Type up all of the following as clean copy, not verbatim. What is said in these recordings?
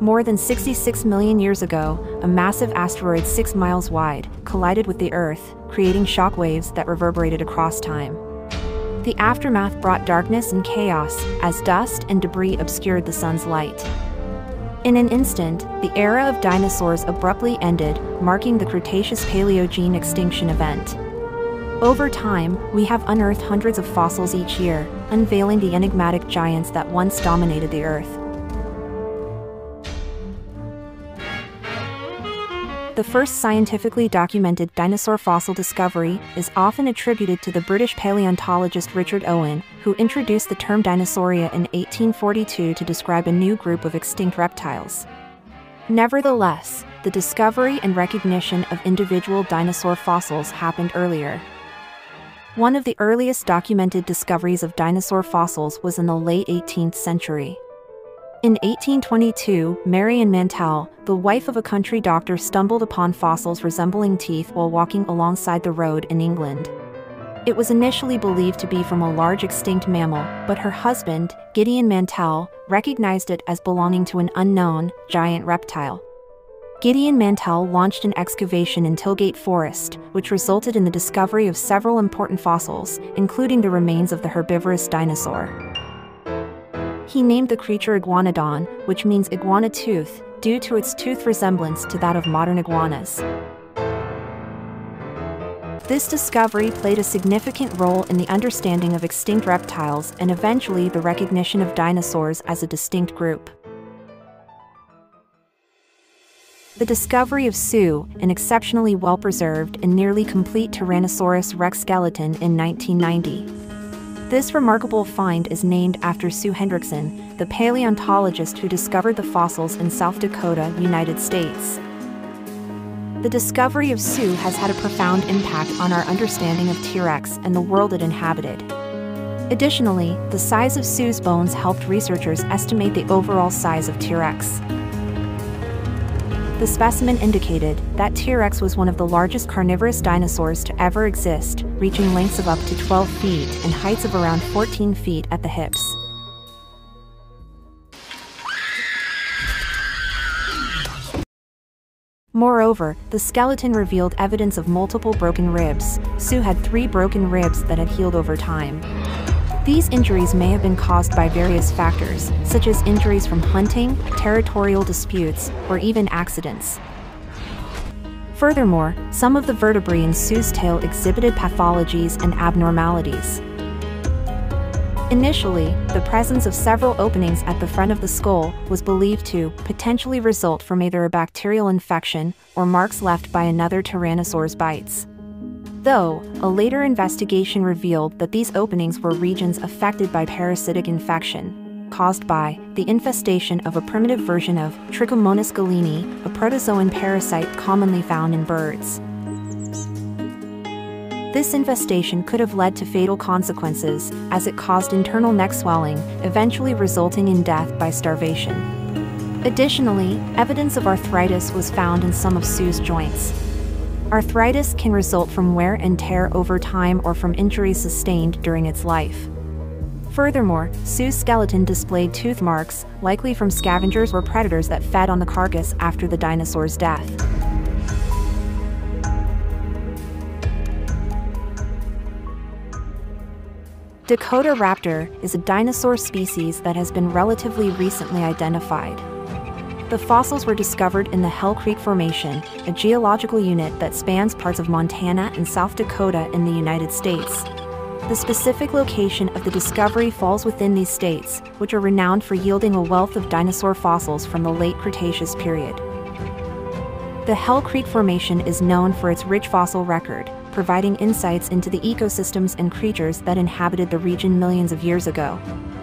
More than 66 million years ago, a massive asteroid 6 miles wide collided with the Earth, creating shock waves that reverberated across time. The aftermath brought darkness and chaos as dust and debris obscured the sun's light. In an instant, the era of dinosaurs abruptly ended, marking the Cretaceous-Paleogene extinction event. Over time, we have unearthed hundreds of fossils each year, unveiling the enigmatic giants that once dominated the Earth. The first scientifically documented dinosaur fossil discovery is often attributed to the British paleontologist Richard Owen, who introduced the term Dinosauria in 1842 to describe a new group of extinct reptiles. Nevertheless, the discovery and recognition of individual dinosaur fossils happened earlier. One of the earliest documented discoveries of dinosaur fossils was in the late 18th century. In 1822, Marion Mantell, the wife of a country doctor, stumbled upon fossils resembling teeth while walking alongside the road in England. It was initially believed to be from a large extinct mammal, but her husband, Gideon Mantell, recognized it as belonging to an unknown, giant reptile. Gideon Mantell launched an excavation in Tilgate Forest, which resulted in the discovery of several important fossils, including the remains of the herbivorous dinosaur. He named the creature Iguanodon, which means iguana tooth, due to its tooth resemblance to that of modern iguanas. This discovery played a significant role in the understanding of extinct reptiles and eventually the recognition of dinosaurs as a distinct group. The discovery of Sue, an exceptionally well-preserved and nearly complete Tyrannosaurus rex skeleton in 1990. This remarkable find is named after Sue Hendrickson, the paleontologist who discovered the fossils in South Dakota, United States. The discovery of Sue has had a profound impact on our understanding of T-Rex and the world it inhabited. Additionally, the size of Sue's bones helped researchers estimate the overall size of T-Rex. The specimen indicated that T-Rex was one of the largest carnivorous dinosaurs to ever exist, reaching lengths of up to 12 feet and heights of around 14 feet at the hips. Moreover, the skeleton revealed evidence of multiple broken ribs. Sue had 3 broken ribs that had healed over time. These injuries may have been caused by various factors, such as injuries from hunting, territorial disputes, or even accidents. Furthermore, some of the vertebrae in Sue's tail exhibited pathologies and abnormalities. Initially, the presence of several openings at the front of the skull was believed to potentially result from either a bacterial infection or marks left by another tyrannosaur's bites. Though, a later investigation revealed that these openings were regions affected by parasitic infection, caused by the infestation of a primitive version of Trichomonas galeni, a protozoan parasite commonly found in birds. This infestation could have led to fatal consequences, as it caused internal neck swelling, eventually resulting in death by starvation. Additionally, evidence of arthritis was found in some of Sue's joints. Arthritis can result from wear and tear over time or from injuries sustained during its life. Furthermore, Sue's skeleton displayed tooth marks, likely from scavengers or predators that fed on the carcass after the dinosaur's death. Dakota raptor is a dinosaur species that has been relatively recently identified. The fossils were discovered in the Hell Creek Formation, a geological unit that spans parts of Montana and South Dakota in the United States. The specific location of the discovery falls within these states, which are renowned for yielding a wealth of dinosaur fossils from the late Cretaceous period. The Hell Creek Formation is known for its rich fossil record, providing insights into the ecosystems and creatures that inhabited the region millions of years ago.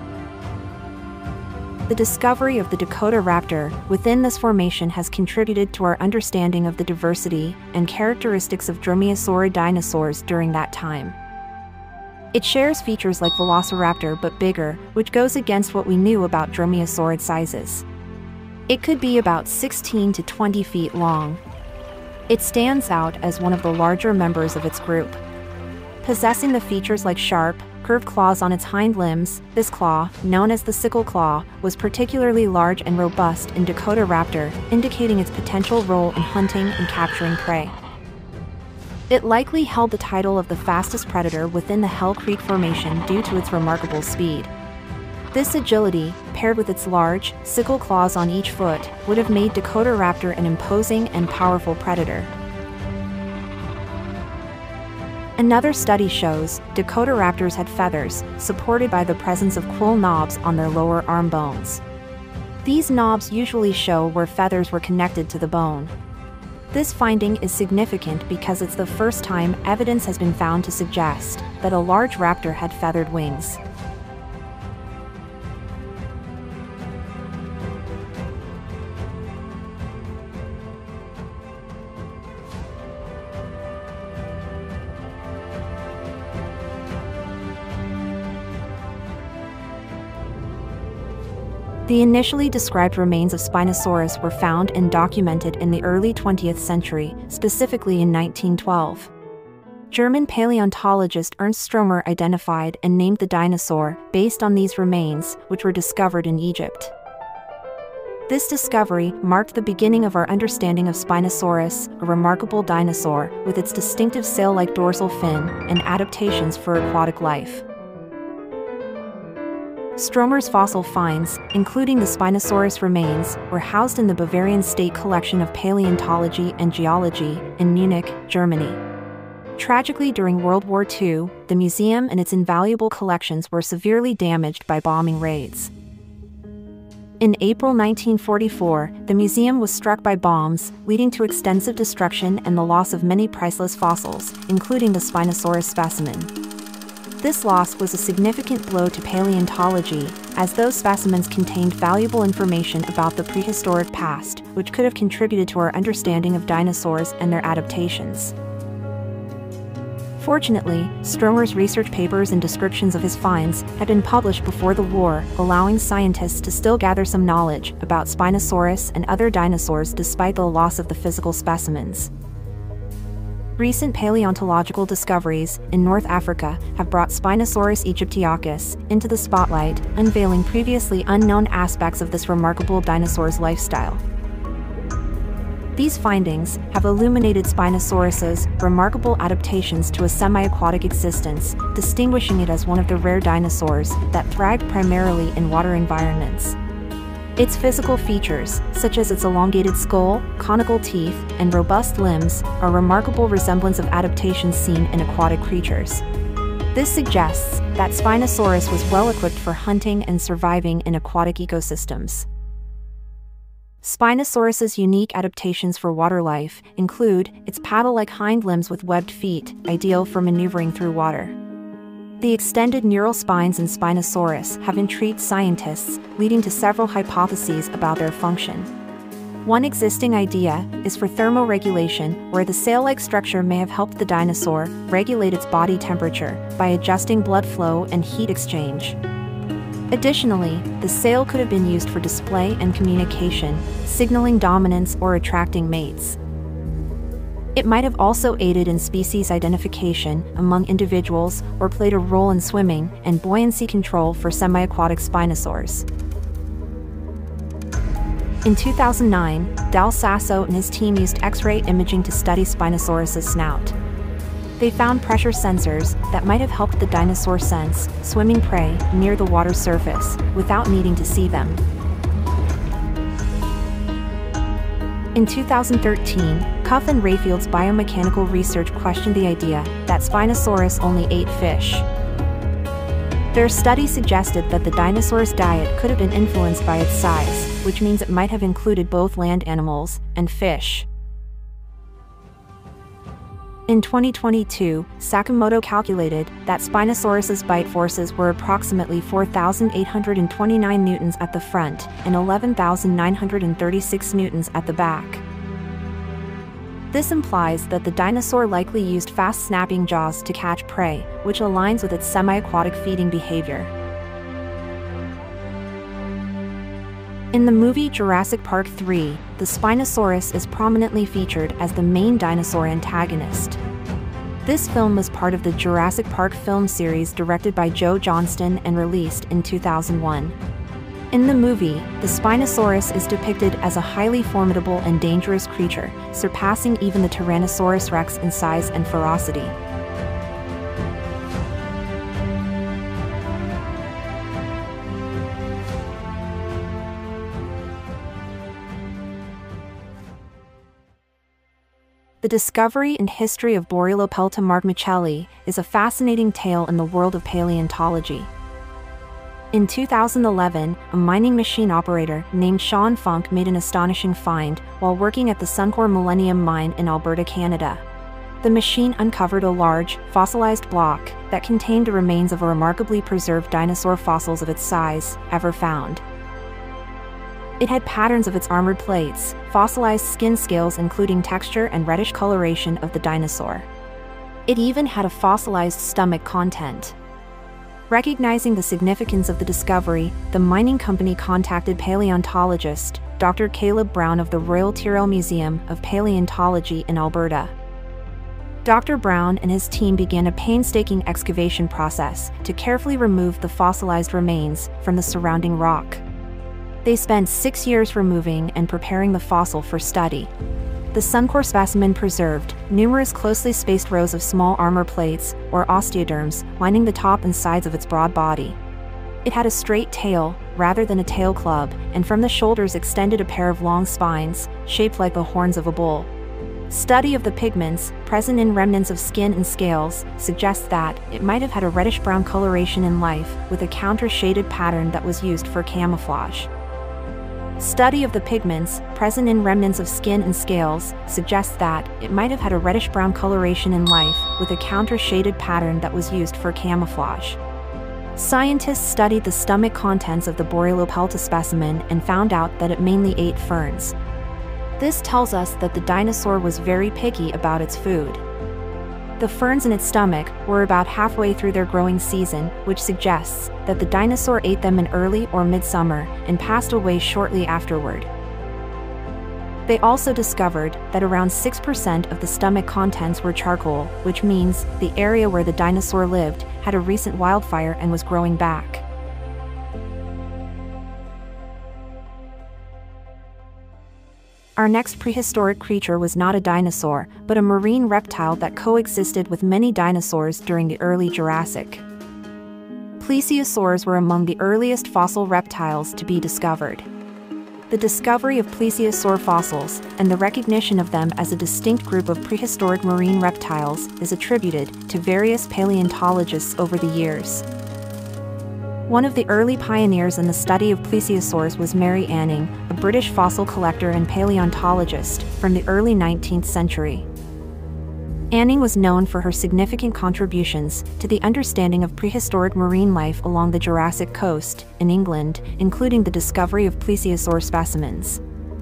The discovery of the Dakota raptor within this formation has contributed to our understanding of the diversity and characteristics of dromaeosaurid dinosaurs during that time. It shares features like Velociraptor but bigger, which goes against what we knew about dromaeosaurid sizes. It could be about 16 to 20 feet long. It stands out as one of the larger members of its group. Possessing the features like sharp, curved claws on its hind limbs. This claw, known as the sickle claw, was particularly large and robust in Dakotaraptor, indicating its potential role in hunting and capturing prey. It likely held the title of the fastest predator within the Hell Creek Formation due to its remarkable speed. This agility, paired with its large, sickle claws on each foot, would have made Dakotaraptor an imposing and powerful predator. Another study shows Dakotaraptors had feathers, supported by the presence of quill knobs on their lower arm bones. These knobs usually show where feathers were connected to the bone. This finding is significant because it's the first time evidence has been found to suggest that a large raptor had feathered wings. The initially described remains of Spinosaurus were found and documented in the early 20th century, specifically in 1912. German paleontologist Ernst Stromer identified and named the dinosaur based on these remains, which were discovered in Egypt. This discovery marked the beginning of our understanding of Spinosaurus, a remarkable dinosaur with its distinctive sail-like dorsal fin and adaptations for aquatic life. Stromer's fossil finds, including the Spinosaurus remains, were housed in the Bavarian State Collection of Paleontology and Geology in Munich, Germany. Tragically, during World War II, the museum and its invaluable collections were severely damaged by bombing raids. In April 1944, the museum was struck by bombs, leading to extensive destruction and the loss of many priceless fossils, including the Spinosaurus specimen. This loss was a significant blow to paleontology, as those specimens contained valuable information about the prehistoric past, which could have contributed to our understanding of dinosaurs and their adaptations. Fortunately, Stromer's research papers and descriptions of his finds had been published before the war, allowing scientists to still gather some knowledge about Spinosaurus and other dinosaurs despite the loss of the physical specimens. Recent paleontological discoveries in North Africa have brought Spinosaurus aegyptiacus into the spotlight, unveiling previously unknown aspects of this remarkable dinosaur's lifestyle. These findings have illuminated Spinosaurus's remarkable adaptations to a semi-aquatic existence, distinguishing it as one of the rare dinosaurs that thrived primarily in water environments. Its physical features, such as its elongated skull, conical teeth, and robust limbs, are remarkable resemblance of adaptations seen in aquatic creatures. This suggests that Spinosaurus was well equipped for hunting and surviving in aquatic ecosystems. Spinosaurus's unique adaptations for water life include its paddle-like hind limbs with webbed feet, ideal for maneuvering through water. The extended neural spines in Spinosaurus have intrigued scientists, leading to several hypotheses about their function. One existing idea is for thermoregulation, where the sail-like structure may have helped the dinosaur regulate its body temperature by adjusting blood flow and heat exchange. Additionally, the sail could have been used for display and communication, signaling dominance or attracting mates. It might have also aided in species identification among individuals or played a role in swimming and buoyancy control for semi-aquatic spinosaurs. In 2009, Dal Sasso and his team used X-ray imaging to study Spinosaurus's snout. They found pressure sensors that might have helped the dinosaur sense swimming prey near the water's surface without needing to see them. In 2013, Cuff and Rayfield's biomechanical research questioned the idea that Spinosaurus only ate fish. Their study suggested that the dinosaur's diet could have been influenced by its size, which means it might have included both land animals and fish. In 2022, Sakamoto calculated that Spinosaurus's bite forces were approximately 4,829 newtons at the front and 11,936 newtons at the back. This implies that the dinosaur likely used fast snapping jaws to catch prey, which aligns with its semi-aquatic feeding behavior. In the movie Jurassic Park 3, the Spinosaurus is prominently featured as the main dinosaur antagonist. This film was part of the Jurassic Park film series directed by Joe Johnston and released in 2001. In the movie, the Spinosaurus is depicted as a highly formidable and dangerous creature, surpassing even the Tyrannosaurus rex in size and ferocity. The discovery and history of Borylopelta margmichelli is a fascinating tale in the world of paleontology. In 2011, a mining machine operator named Sean Funk made an astonishing find while working at the Suncor Millennium Mine in Alberta, Canada. The machine uncovered a large, fossilized block that contained the remains of a remarkably preserved dinosaur fossils of its size ever found. It had patterns of its armored plates, fossilized skin scales including texture and reddish coloration of the dinosaur. It even had a fossilized stomach content. Recognizing the significance of the discovery, the mining company contacted paleontologist Dr. Caleb Brown of the Royal Tyrrell Museum of Paleontology in Alberta. Dr. Brown and his team began a painstaking excavation process to carefully remove the fossilized remains from the surrounding rock. They spent 6 years removing and preparing the fossil for study. The Suncor specimen preserved numerous closely spaced rows of small armor plates, or osteoderms, lining the top and sides of its broad body. It had a straight tail, rather than a tail club, and from the shoulders extended a pair of long spines, shaped like the horns of a bull. Study of the pigments, present in remnants of skin and scales, suggests that it might have had a reddish-brown coloration in life, with a counter-shaded pattern that was used for camouflage. Study of the pigments, present in remnants of skin and scales, suggests that it might have had a reddish-brown coloration in life, with a counter-shaded pattern that was used for camouflage. Scientists studied the stomach contents of the Borylopelta specimen and found out that it mainly ate ferns. This tells us that the dinosaur was very picky about its food. The ferns in its stomach were about halfway through their growing season, which suggests that the dinosaur ate them in early or mid-summer and passed away shortly afterward. They also discovered that around 6% of the stomach contents were charcoal, which means the area where the dinosaur lived had a recent wildfire and was growing back. Our next prehistoric creature was not a dinosaur, but a marine reptile that coexisted with many dinosaurs during the early Jurassic. Plesiosaurs were among the earliest fossil reptiles to be discovered. The discovery of plesiosaur fossils, and the recognition of them as a distinct group of prehistoric marine reptiles, is attributed to various paleontologists over the years. One of the early pioneers in the study of plesiosaurs was Mary Anning, a British fossil collector and paleontologist from the early 19th century. Anning was known for her significant contributions to the understanding of prehistoric marine life along the Jurassic coast in England, including the discovery of plesiosaur specimens.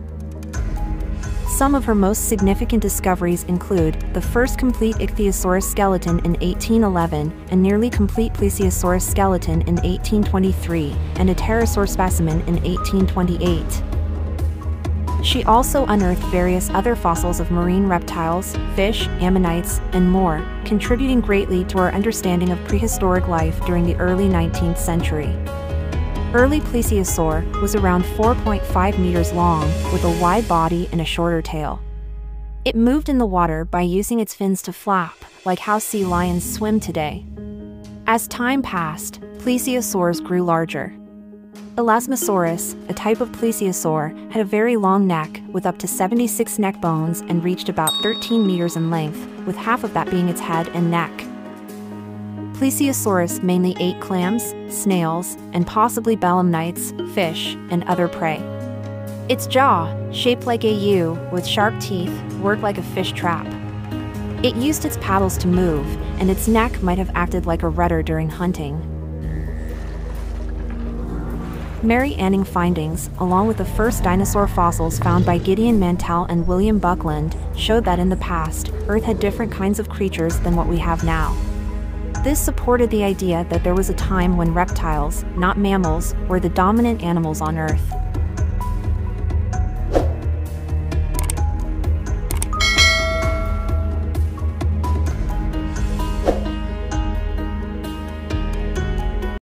Some of her most significant discoveries include the first complete Ichthyosaurus skeleton in 1811, a nearly complete Plesiosaurus skeleton in 1823, and a pterosaur specimen in 1828. She also unearthed various other fossils of marine reptiles, fish, ammonites, and more, contributing greatly to our understanding of prehistoric life during the early 19th century. Early plesiosaur was around 4.5 meters long, with a wide body and a shorter tail. It moved in the water by using its fins to flap, like how sea lions swim today. As time passed, plesiosaurs grew larger. Elasmosaurus, a type of plesiosaur, had a very long neck, with up to 76 neck bones and reached about 13 meters in length, with half of that being its head and neck. Plesiosaurus mainly ate clams, snails, and possibly belemnites, fish, and other prey. Its jaw, shaped like a U, with sharp teeth, worked like a fish trap. It used its paddles to move, and its neck might have acted like a rudder during hunting. Mary Anning findings, along with the first dinosaur fossils found by Gideon Mantell and William Buckland, showed that in the past, Earth had different kinds of creatures than what we have now. This supported the idea that there was a time when reptiles, not mammals, were the dominant animals on Earth.